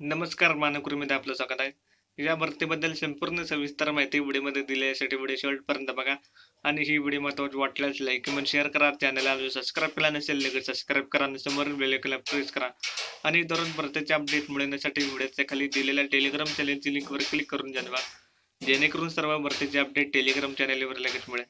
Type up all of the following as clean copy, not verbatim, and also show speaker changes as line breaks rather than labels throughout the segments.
नमस्कार मानककृमीमध्ये आपलं स्वागत आहे। या भरतीबद्दल संपूर्ण सविस्तर माहिती व्हिडिओमध्ये दिली यासाठी व्हिडिओ शेवटपर्यंत बघा आणि ही व्हिडिओ महत्त्वाची वाटल्यास लाईक कमेंट शेअर करा। चॅनलला जो सबस्क्राईब केला नसेल लगेच सबस्क्राईब करा आणि समोरील बेल आयकॉनला प्रेस करा आणि दररोज भरतीचे अपडेट मिळवण्यासाठी व्हिडिओच्या खाली दिलेल्या टेलिग्राम चॅनलची लिंकवर क्लिक करून जाणवा, जेणेकरून सर्व भरतीचे अपडेट टेलिग्राम चॅनलवर लगेच मिळेल।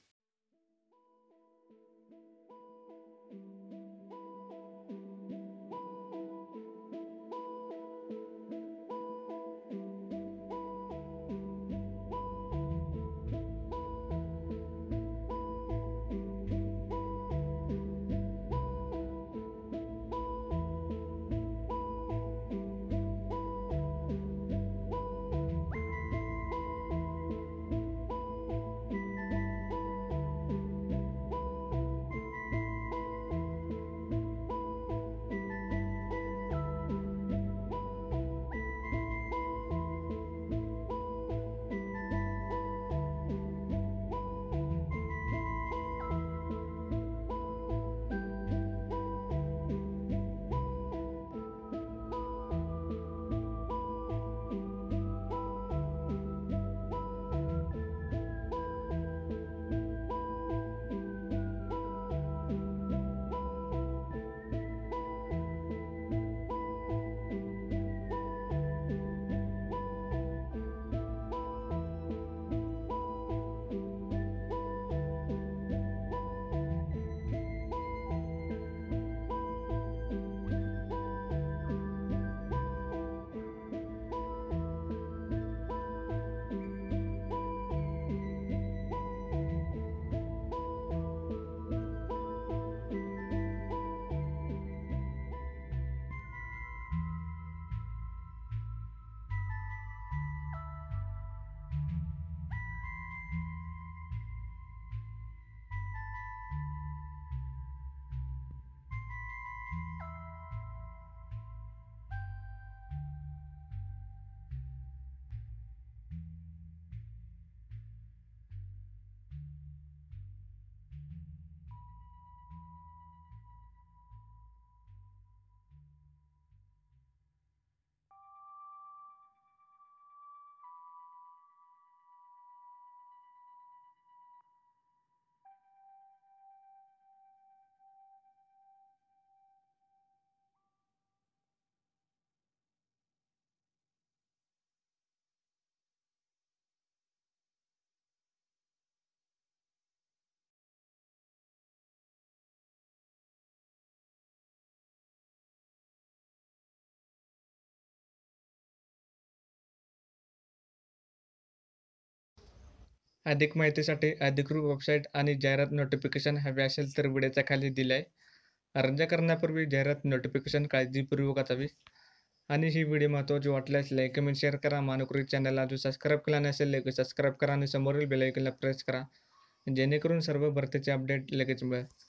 अधिक माहितीसाठी अधिकृत वेबसाईट आणि जाहिरात नोटिफिकेशन हवे असेल तर व्हिडिओच्या खाली दिले आहे। अर्ज करण्यापूर्वी जाहिरात नोटिफिकेशन काळजीपूर्वक वाचावी आणि ही व्हिडिओ महत्त्वाची वाटल्यास लाईक कमेंट शेअर करा। मानककृमी चॅनलला जो सबस्क्राईब केला नसेल लगेच सबस्क्राईब करा आणि समोरील बेल आयकॉनला प्रेस करा, जेणेकरून सर्व भरतीचे अपडेट लगेच मिळेल।